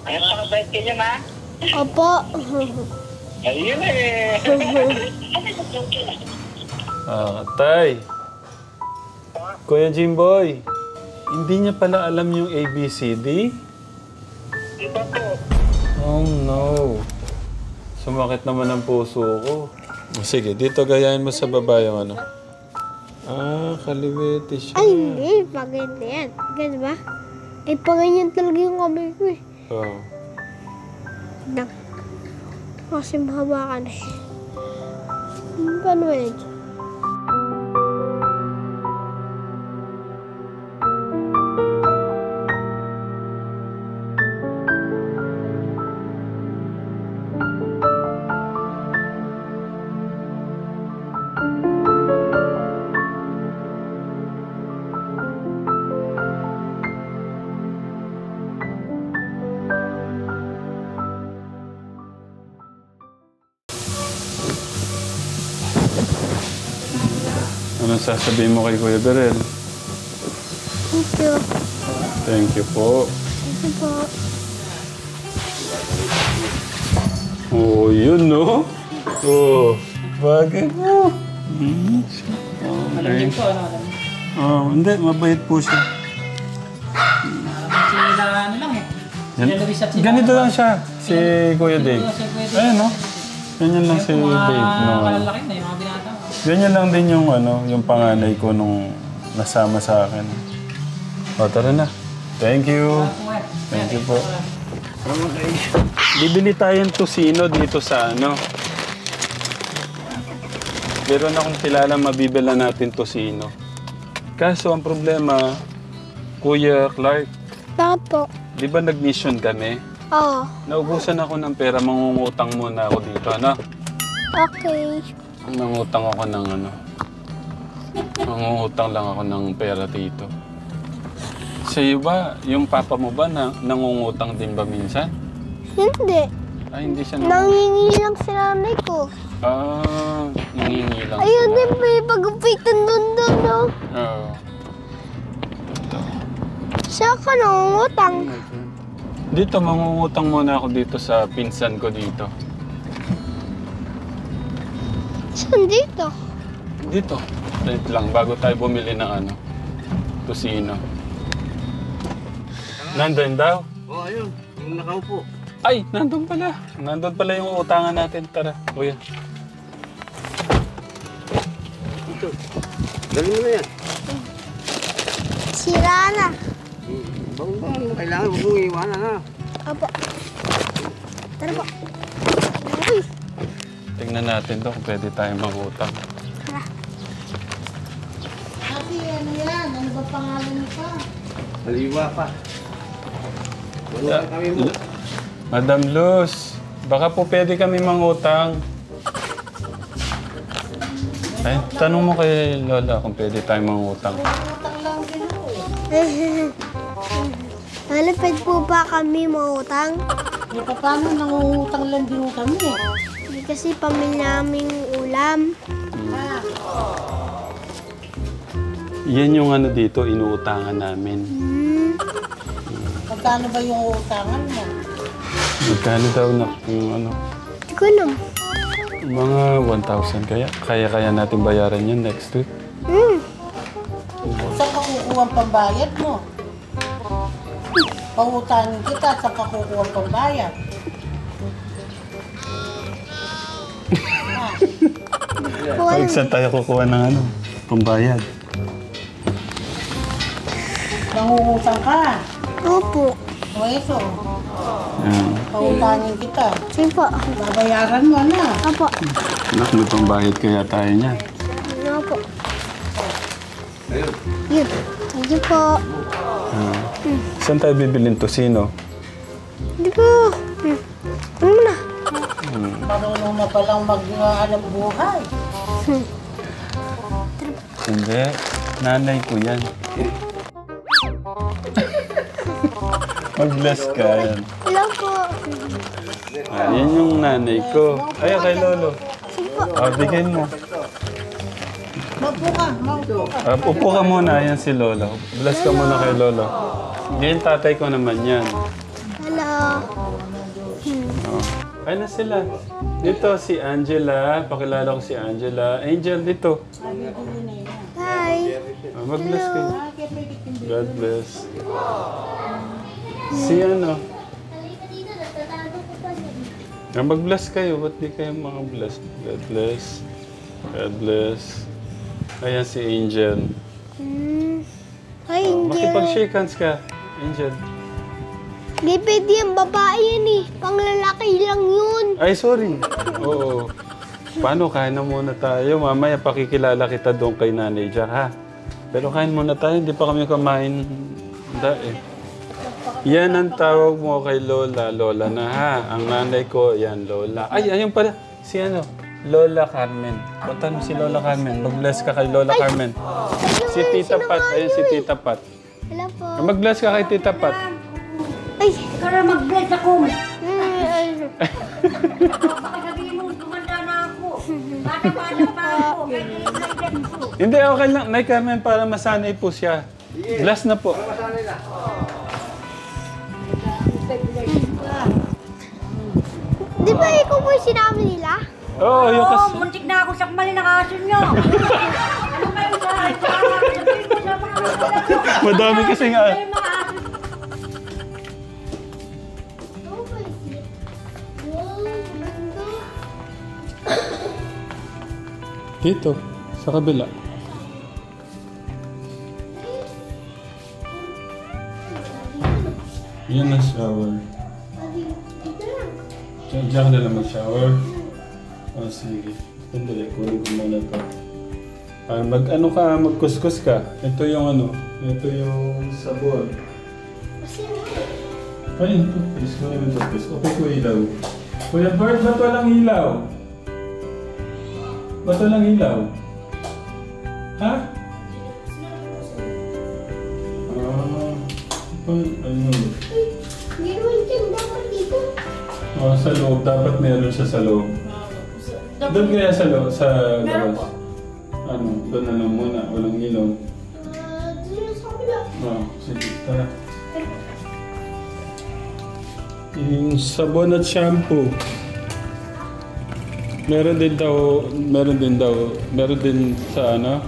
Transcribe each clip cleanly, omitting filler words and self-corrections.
Ay, pakabait ka niya, ma? Opo. Ayun eh. Tay. Kuya Jimboy, hindi niya pala alam yung ABCD? Iba po. Oh no. Sumakit naman ang puso ko. Sige, dito gayahin mo sa baba yung ano. Kaliwete siya. Ay, hindi. Paganda yan. Ganda ba? Ay, panganyan talaga yung kamay ko eh. Oo. Kasi mahaba ka na eh. Paano yan? Anong sasabihin mo kay Kuya Berel? Thank you. Thank you po. Thank you po. Oh, yun no? Oh, bagay mo. Okay. Oh, hindi. Mabait po siya. Ano lang eh. Ganito lang siya, si Kuya Dave. Ayun no? Ganyan lang si Dave. No? Malalaki na yung mga binata. Ganyan lang din yung ano, yung panganay ko nung nasama sa akin. O, tara na. Thank you. Thank you po. Bibili tayong tosino dito sa ano. Pero na kung kilala, mabibila natin tosino. Kaso ang problema, Kuya Clark, Tapo. di ba nag-mission kami? Oo. Naubusan ako ng pera, mangungutang muna ako dito, ano? Okay. Mangutang ako ng ano. Mangungutang lang ako ng pera dito. Sa iyo ba, yung papa mo ba nangungutang din ba minsan? Hindi. Ay, hindi siya Nangingi lang si nanay ko. Nangingi lang Ayun sila. din, may pag-upitan doon, no? Oo. Siya ka nangungutang. Dito, mangungutang muna ako dito sa pinsan ko dito. Saan dito? Dito. Wait lang, bago tayo bumili ng ano, tosino. Nandun daw? Oo, ayun. Yung nakaupo. Ay, nandun pala. Nandun pala yung utangan natin. Tara, kuya. Ito. Galing mo na yan. Sira na. Bang-bang. Kailangan huwag mong iwanan ha. Apo. Tara po. Uy. Tingnan natin to kung pwede tayo mangutang. Ate, ano yan? Ano ba pangalan nito? Maliwa pa. Wala kami mo. Madam Luz, baka po pwede kami mangutang. Ay, tanong mo kay Lola kung pwede tayo mangutang. Utang lang din ako eh. Lalo, pwede po ba kami mautang? E paano nangungutang lang din kami eh? Hindi kasi pamilya naming ulam. Yan yung ano dito, inuutangan namin. Magkano ba yung utangan mo? Magkano daw na yung ano? Hindi ko alam. Mga 1,000 kaya? Kaya natin bayaran yan next week. Saan ka kukuha ang pambayad mo? Pangutangin kita, saan ka kukuha ang pambayad? Pag saan tayo kukuha ng ano? Pambayad. Nangungutang ka. Opo. O ito, Yan. pangutangin kita. Sige po. Babayaran mo na. Opo. Anak, may pambayad kaya tayo niyan. Opo. Yun. Thank you po. Saan tayo bibilin tosino? Hindi po. Ano na? Marunong na palang mag-alam buhay. Hindi. Nanay ko yan. Mag-bless ka yan. Hello po. Yan yung nanay ko. Ay, kay Lolo. Bigyan mo. Mapo ka, mapo ka. Upo ka muna. Yan si Lolo. Bless ka muna kay Lolo. Yan tatay ko naman yan. Hello. Ay, na sila. Dito, si Angela. Pakilala ko si Angela. Angel, dito. Hi. Mag-bless kayo. God bless. Si ano? Mag-bless kayo. Ba't di kayo mga bless? God bless. God bless. Ayan si Angel. Hi, Angel. Makipag-shake hands ka, Angel. Di pwede yung babae yan eh. Panglalaki lang yun. Ay, sorry. Oo. Paano? Kain na muna tayo. Mamaya pakikilala kita doon kay Nanay Jack, ha? Pero kain muna tayo. Hindi pa kami kumain. Yan ang tawag mo kay Lola. Lola na, ha? Ang nanay ko, yan, Lola. Ay, ayun pala. Si ano? Lola Carmen. Punta mo si Lola Carmen. Mag-bless ka kay Lola Carmen. Si Tita Pat. Ayun si Tita Pat. Hello po. Mag-bless ka kay Tita Pat. Ay. Kaya mag-bless ako. Sabihin mo, gumanda na ako. Bata-bata pa ako. Hindi, okay lang. Nay Carmen, para masanay po siya. Bless na po. Masanay na. Di ba ikaw po yung sinabi nila? Oo, yung Oo, kasi... muntik na ako sa mali ng aso nyo. Ano kayo sa sabihin mo sa mga Madami kasi nga. kayo mga aso. Dito, sa kabila. Yan ang shower. Diyan ka na lang mag-shower. Oh, sige. Sandali, kunin ko muna ito. Mag-ano ka, magkuskus ka. Ito yung ano, ito yung sabon. Ay, ito, please. Kunin ito, please. Okay ko ilaw. Kuya Bert, ba't walang ilaw? Ba't walang ilaw? Ha? Ayun. Hindi naman dyan dapat dito. Oh, sa loob. Dapat meron siya sa loob. Doon kaya sa loob, sa labas. Ano, doon na lang muna. Walang ilaw. Dito sa kabila. Oh, sige. Tara. Yung sabon at shampoo. Meron din sa ano.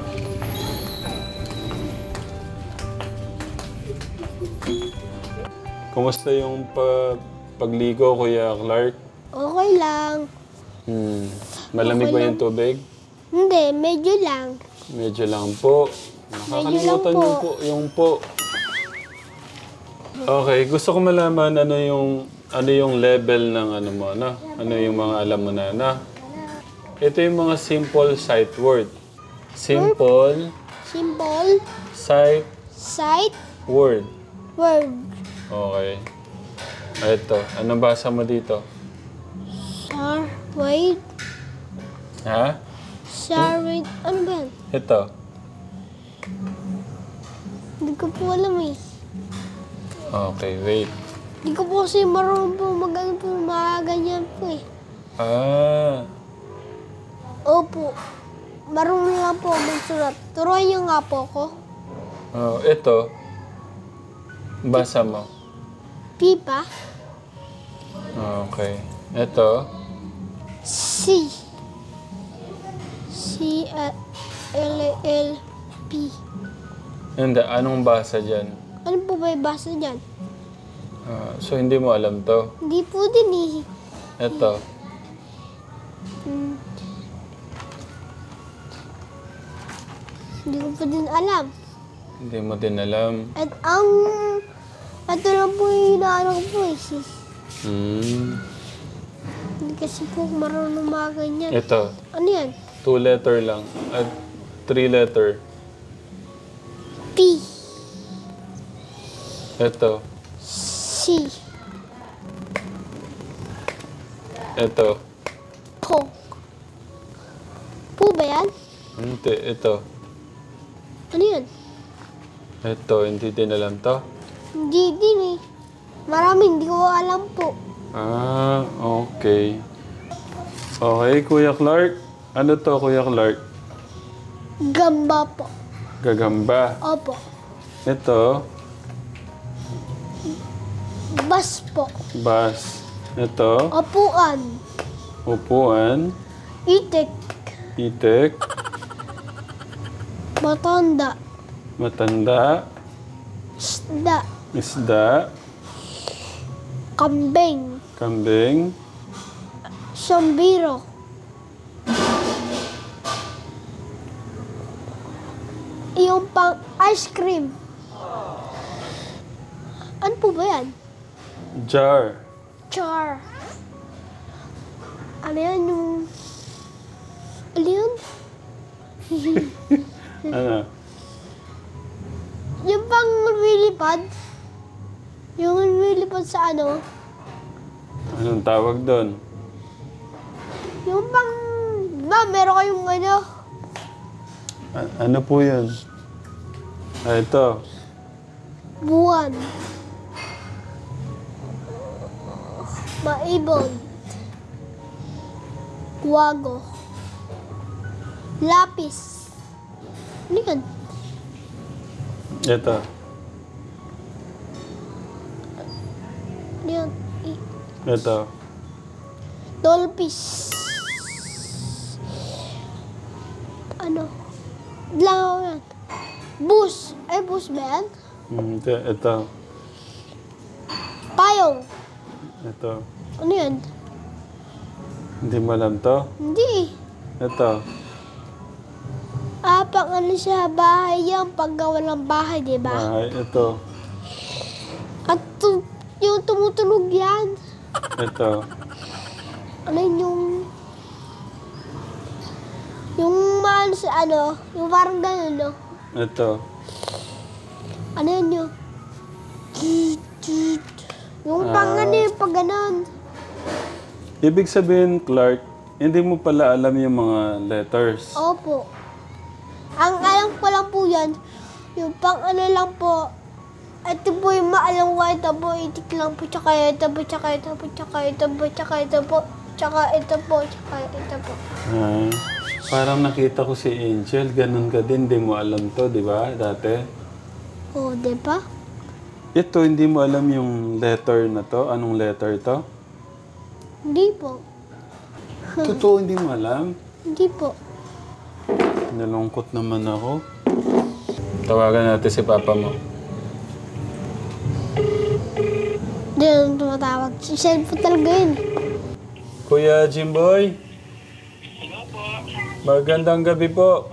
Kumusta yung pagligo, Kuya Clark? Okay lang. Malamig ba yung tubig? Hindi, medyo lang. Medyo lang po. Nakakalimutan lang yung po. Yung po. Okay, gusto ko malaman ano yung level ng ano mo, no? Ano yung mga alam mo na, no? Ito yung mga simple sight word. Simple Symbol. sight Sight. word. Word. Okay. Ito, anong basa mo dito? Wait. Ha? Wait. Ano ba yan? Ito. Hindi ko po alam eh. Okay, wait. Hindi ko po kasi marunong po mag-ano po, ganyan po eh. Ah. Opo. Marunong lang po magsulat. Turuan niyo nga po ako. Oh, ito. Basa mo. Pipa. Okay. Ito. C. C-L-L-P. Hindi, anong basa dyan? Ano po ba yung basa dyan? So, hindi mo alam to. Hindi po din eh. Ito. Hindi ko po din alam. Hindi mo din alam. At ito lang po yung hinahanap ko po eh. Hindi kasi po marunong mga ganyan. Ito. Ano yan? 2 letter lang. At 3 letter. P. Ito. C. Ito. Po. Po ba yan? Hindi. Ito. Ano yan? Ito. Hindi din alam to. Hindi din eh. Marami, hindi ko alam po. Ah, okay. Okay, Kuya Clark. Ano to, Kuya Clark? Gamba po. Gagamba. Opo. Ito. Bas po. Bus. Ito. Upuan. Upuan. Itik. Itik. Matanda. Matanda. Isda. Isda. Kambing. Kambing. Sambiro. Yung pang ice cream. Ano po ba yan? Jar. Char. Ano yan yung... Ano yun? Ano? Yung pang lumilipad. Yung lumilipad sa ano. Anong tawag doon? Yung pang... Ba, meron kayong ano. Ano po yun? Ito. Buwan. Maibon. Guwago. Lapis. Ano yan? Ito. Ano yan? Ito. Dolpis. Ano? Lang ako yan. Bus. Ay, bus ba yan? Ito. Payong. Ito. Ano yan? Hindi mo alam to? Hindi. Ito. Pang ano sa bahay yan, paggawa ng bahay, di ba? Bahay. Ito. At yung tumutulog yan. Ito. Ano yun yung mahal sa ano, yung parang gano'n, no? Ito. Ano yun yung... Yung pang ano yung pag gano'n. Ibig sabihin, Clark, hindi mo pala alam yung mga letters. Opo. Ang alam ko lang po yan, yung pang ano lang po, ito po yung maalam ko, ito po, itik lang po, tsaka ito po, tsaka ito po, tsaka ito po, tsaka ito po, tsaka ito po, tsaka ito po. Parang nakita ko si Angel, ganun ka din, hindi mo alam to, di ba, dati? Oh, di ba? Ito, hindi mo alam yung letter na to? Anong letter to? Hindi po. Totoo, hindi mo alam? Hindi po. Nalungkot naman ako. Tawagan natin si Papa mo. Hindi naman tumatawag. Si cellphone talaga yun. Kuya Jimboy? Magandang gabi po.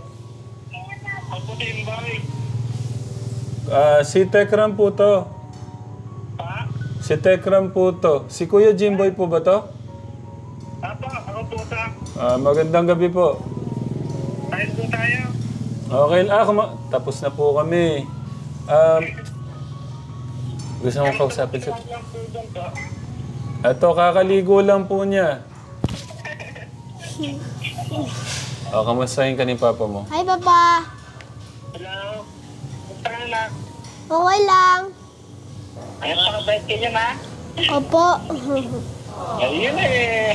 Si Tekram po to. Si Tekram po to. Si Kuya Jimboy po ba to? Ako po ta. Magandang gabi po. Tayo po tayo. Okay, tapos na po kami. Gusto mo kausapin sa... Lang po doon to. Ito, kakaligo lang po niya. Kamustahin ka ni Papa mo? Hi, Papa. Hello. Punta ka na. Okay lang. Ayun, pakabait ka niya, ma. Opo. Ayun eh.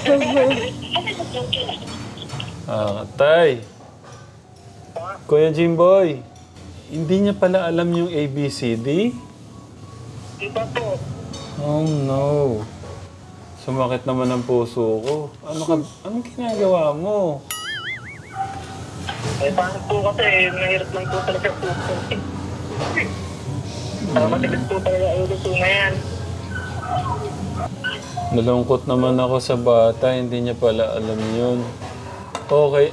Tay. Kuya Jimboy, hindi niya pala alam yung ABCD? Di ba po? Oh no. Sumakit naman ang puso ko. Anong ginagawa mo? Eh, paano po kasi, nahirap lang po talaga po. Matigas po talaga ulo po ngayon. Nalungkot naman ako sa bata, hindi niya pala alam yun. Okay,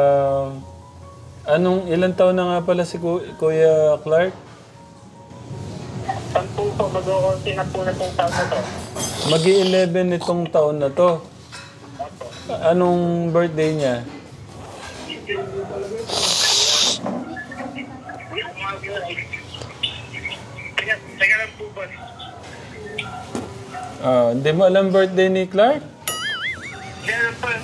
ilang taon na nga pala si Kuya Clark? 10 po, mag-o-onti na po na itong taon na to. Mag-11 itong taon na to. Anong birthday niya? Teka lang po ba? Hindi mo alam birthday ni Clark? Diyan po,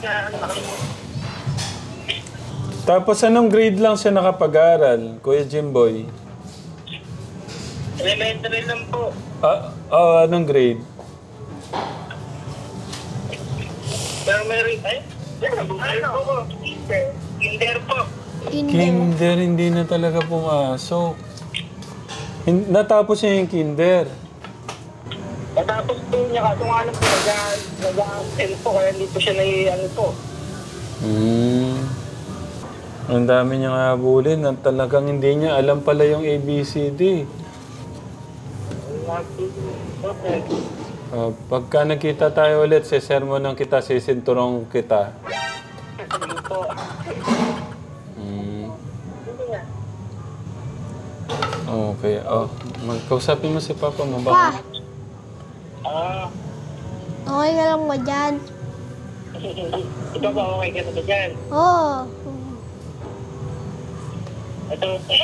Tapos anong grade lang siya nakapag-aral, Kuya Jimboy? elementary lang po. Anong grade? Pero meron, ano po? Kinder po. Kinder, hindi na talaga pumasok. Natapos niya yung kinder. Matapos Tapos po niya, kaso nga lang po, nag-a-absent po, kaya hindi po siya ano po. Ang dami niyang habulin at talagang hindi niya alam pala yung ABCD. Pagka nakita tayo ulit, sisermonan kita, sisinturong kita. Ano po? Okay. Magkausapin mo si Papa mo Pa, ba? okay ka lang ba dyan? Ikaw ba okay ka na ba dyan? Oo. Ito,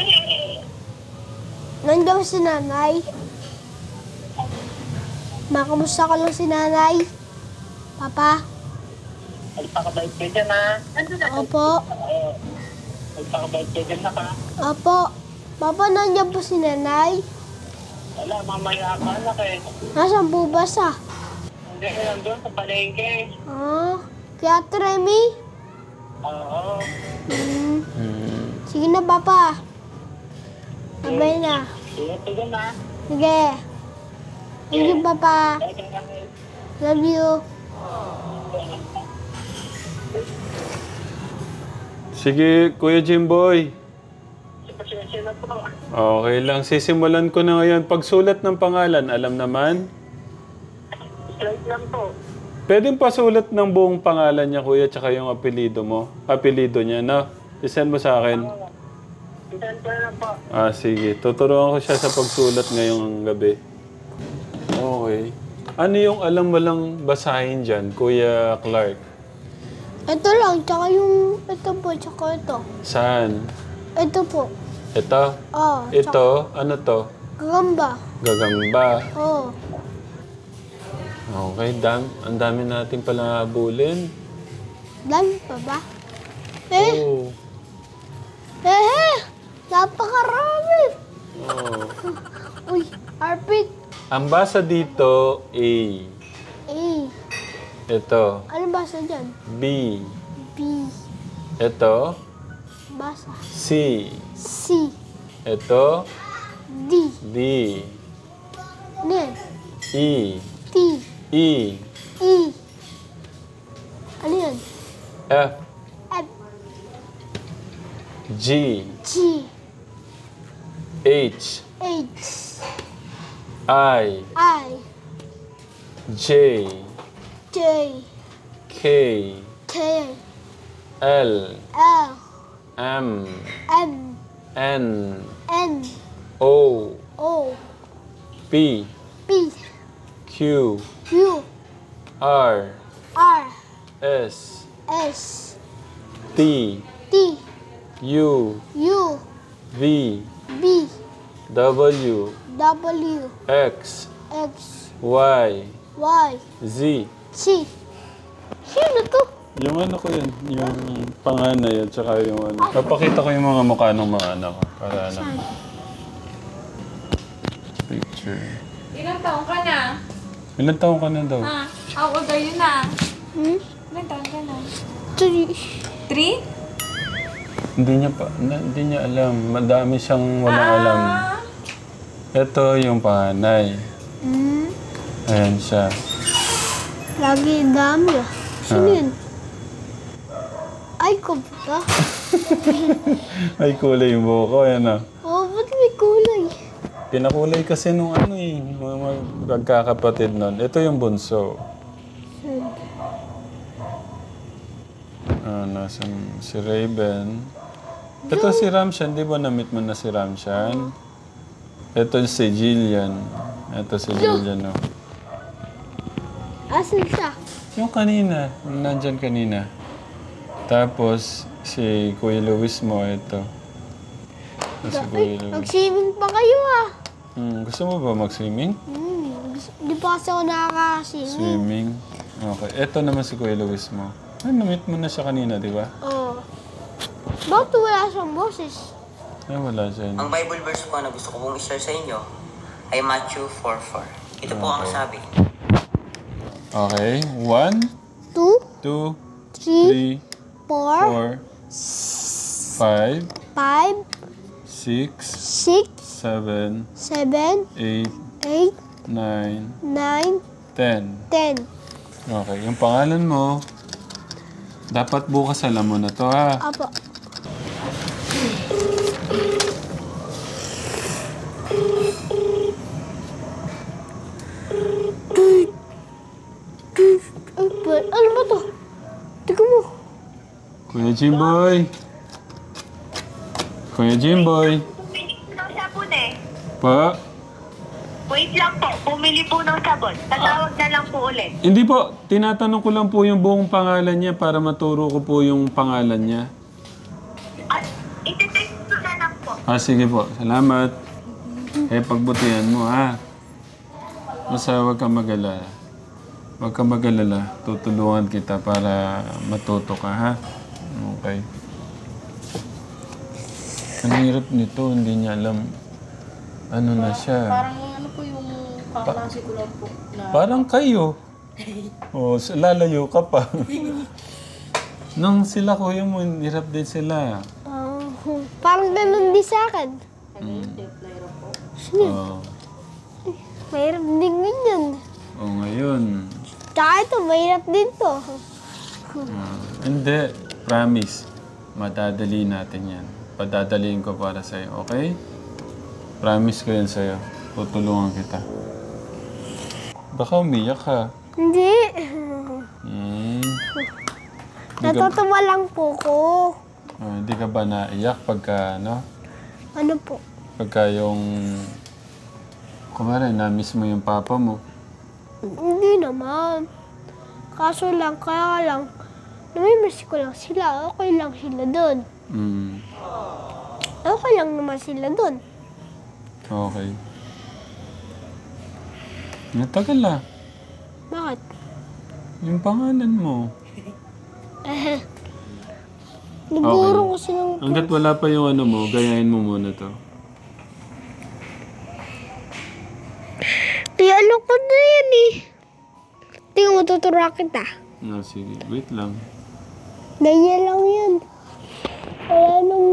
Nandiyan si nanay. Makamusta ka lang si nanay? Papa? magpakabait ka dyan ha. Opo. Magpakabait ka dyan na ka. Opo. Papa, nandiyan po si nanay. Wala, mamaya ka anak eh. Nasaan po ba sa? Hindi ka nandun sa palengke. Kaya Remy? Oo. Sige na, Papa. Sabay na. Sige na. Sige. Thank you, Papa. Love you. Sige, Kuya Jimboy. Pasensya na po. Okay lang. Sisimulan ko na ngayon. Pagsulat ng pangalan, alam naman? Slide lang po. Pwedeng pasulat ng buong pangalan niya, Kuya, tsaka yung apelido mo. Apelido niya, no? I-send mo sa akin. Send ko na po. Sige. Tuturuan ko siya sa pagsulat ngayong gabi. Okay. Ano yung alam mo lang basahin dyan, Kuya Clark? Ito lang, tsaka yung ito po, tsaka ito. Saan? Ito po. Ito? Ito? Ano to? Gagamba. Gagamba. Oo. Okay, ang dami natin pala habulin. Dami pa ba? Oh. Napakarami. Oh. Uy, Arpit. Ang basa dito, A. Ito, Ano basa dyan? B. B. Ito, Basa. C. C. Ito, D. D. Ano yan? E. T. E. E. Ano yan? F. F. G. G. H. H. I. I. J. J. K. K. L. L. M. M. N. N. O. O. P. P. Q. Q. R. R. S. S. T. T. U. U. V. B. W. W. X. X. Y. Y. Z. C. Sino to? Yung ano ko yun, yung panganay at saka yung ano. Papakita ko yung mga mukha ng mga anak ko. Para alam. Picture. Ilang taong ka na? Ilan taon ka na daw? Ha? How old are you na? Hmm? Ilang taong ka na? 3. 3? Hindi niya alam. Madami siyang walang alam. Ito yung panganay. Hmm? Ayan siya. Lagi dami ah. Sino yun? Ay, ko ba? May kulay yung buhok ko. Ayan na. Oh, ba't may kulay? Pinakulay kasi nung ano eh. Mga magkakapatid nun. Ito yung bunso. Nasa si Raven. Ito si Ramshan. Di ba na-meet mo na si Ramshan? Ito si Jillian. Ito si Jillian. Oh. Asan siya? Yung kanina. Yung nandyan kanina. Tapos si Kuya Luis mo. Ito. Si Kuya Luis. Mag-swimming pa kayo ah. Gusto mo ba mag-swimming? Di pa kasi ako nakaka-swimming. Swimming. Okay. Ito naman si Kuya Luis mo. Na-meet mo na siya kanina, di ba? Oo. Bakit wala siyang boses? Ay, wala siya. Ang Bible verse po na gusto ko pong i-share sa inyo ay Matthew 4:4. Ito po ang sabi. Okay. 1, 2, 2, 3, 3, 4, 4, 5, 5, 6, 6, 7, 7, 8, 8, 9, 9, 10. 10. Okay, yung pangalan mo, dapat bukas alam mo na to ha. Apo. Ano ba to? Tignan mo. Kuya Jimboy. Kuya Jimboy. ng sabon eh. Pa? Wait lang po, bumili po ng sabon. Tatawag na lang po ulit. Hindi po, tinatanong ko lang po yung buong pangalan niya para maturo ko po yung pangalan niya. At iti-text ko na lang po. Sige po, salamat. Pagbutihan mo ha. Basta huwag kang mag-alala. Huwag kang mag-alala. Tutulungan kita para matuto ka ha. Okay. Ang hirap nito, hindi niya alam ano na siya. Parang ano po yung kaklase ko lang po na... Parang kayo. Lalayo ka pa. Nung sila kuya mo, hirap din sila. Parang ganun din sa akin. Ano yung Teflera po? Mahirap din ganyan. Ngayon. Tsaka ito, mahirap din to. Hindi. Promise. Madadali natin yan. Padadaliin ko para sa'yo, okay? Promise ko yan sa'yo. Tutulungan kita. Baka umiyak ka. Hindi. Natutuwa lang po ko. Hindi ka ba naiyak pagka, ano? Ano po? Pagka yung... Kumari, na-miss mo yung papa mo. Hindi naman. Kaso lang, kaya lang, namimiss ko lang sila. Okay lang sila doon. Okay lang naman sila doon. Okay. Natagal ah. Bakit? Yung pangalan mo. Naguro ko silang... Hanggat wala pa yung ano mo, gayahin mo muna to. Ano ko na yan eh. Tingnan mo, tuturo kita. Sige. Wait lang. Ganyan lang yan. Kaya nung...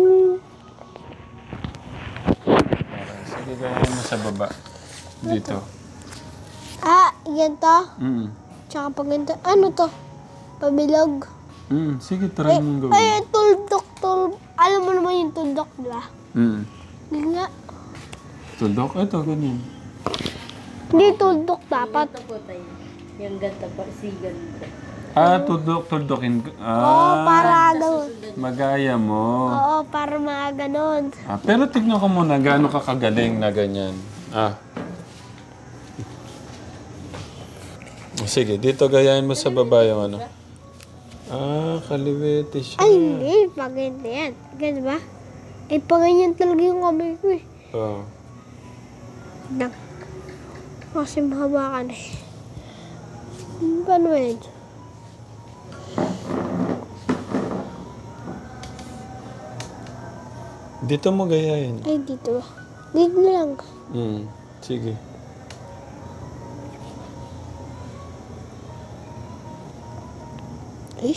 Sige, gayahin mo sa baba. Dito. Yan to. Tsaka pag ganito. Ano to? Pabilog. Sige, try mong gawin. Ay, tuldok. Alam mo naman yung tuldok, di ba? Hindi nga. Tuldok? Ito, ganyan. Hindi tuldok dapat. Ito po tayo. Yung ganda po, si ganda. Tuldokin. Oo, para ganun. Magaya mo. Oo, para mga ganun. Pero tignan ko muna, gaano ka kagaling na ganyan. Sige, dito gayahin mo sa baba yung ano. Kaliwete siya. Ay, hindi. Pag ganito yan. Ganun ba? Paganyan talaga yung kamay ko eh. Oo. Kasi mahaba ka na eh. Paano yan? Dito mo gayahin. Ay, dito ba? Dito na lang. Sige. Ay.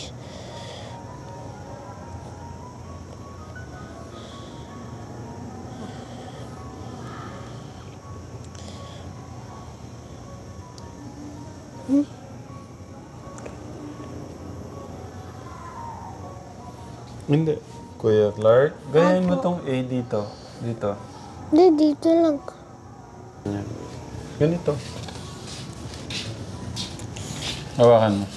Hindi. Kuya Clark, gayahin mo tong A dito. Dito. Hindi, dito lang. Yan. Ganito. Hawakan mo.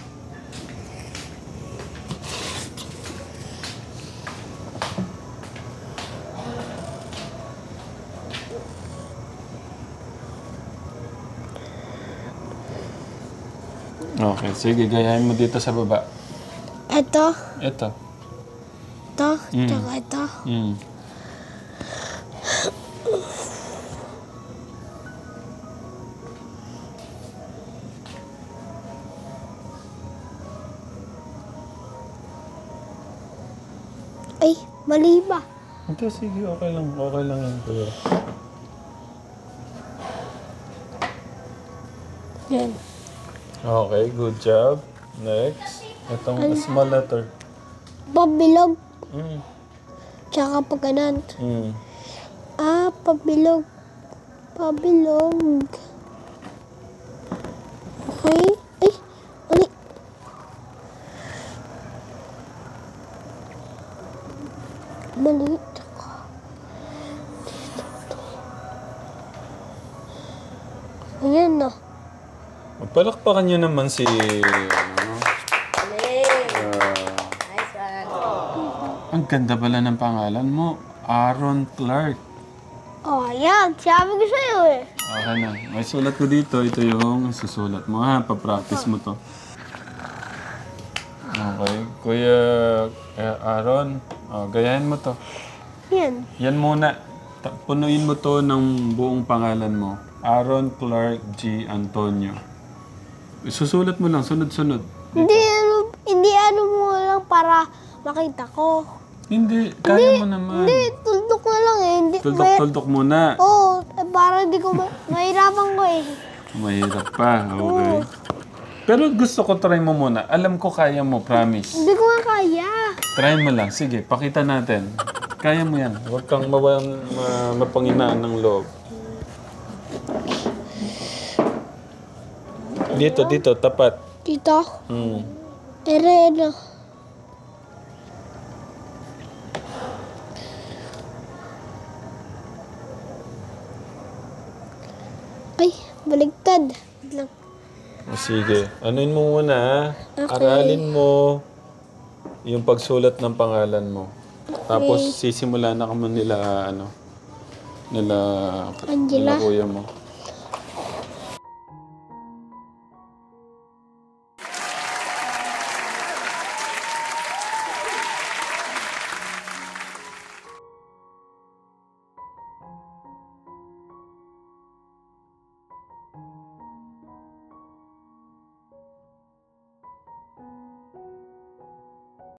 Okay, sige, gayahin mo dito sa baba. Ito. Ito. Ito. Tsaka ito. Ay, mali ba? Ito, sige, okay lang. Okay lang yan, kuya. Yan. Okay, good job. Next. Itong small letter. Pabilog. Tsaka pag ganun. Pabilog. Pabilog. Okay. Ay, ano? Maliit ako. Ayan na. Palakpakan niyo naman si... Nice one. Ang ganda pala ng pangalan mo. Aaron Clark. Oh, ayan. Sabi ko sa'yo eh. Okay na. May sulat ko dito. Ito yung susulat mo ha. Pa-practice mo to. Okay. Kuya Aaron, gayahin mo to. Yan. Yan muna. Punuin mo to ng buong pangalan mo. Aaron Clark G. Antonio. Susulat mo lang. Sunod-sunod. Hindi ano mo lang para makita ko. Hindi. Kaya mo naman. Hindi, tuldok na lang eh. Hindi, Tuldok-tuldok muna. Oo, para di ko mahirapan ko eh. Mahirap pa. Okay. Pero gusto ko try mo muna. Alam ko kaya mo, promise. Hindi ko nga kaya. Try mo lang. Sige, pakita natin. Kaya mo yan. Huwag kang mapanginaan ng loob. Dito, tapat. Dito, Hmm. ere na. Ay, baligtad. Wait lang. Sige. Anuin mo muna, ha? Okay. Aralin mo yung pagsulat ng pangalan mo. Tapos sisimula na ka man nila, nila Angela. kuya mo.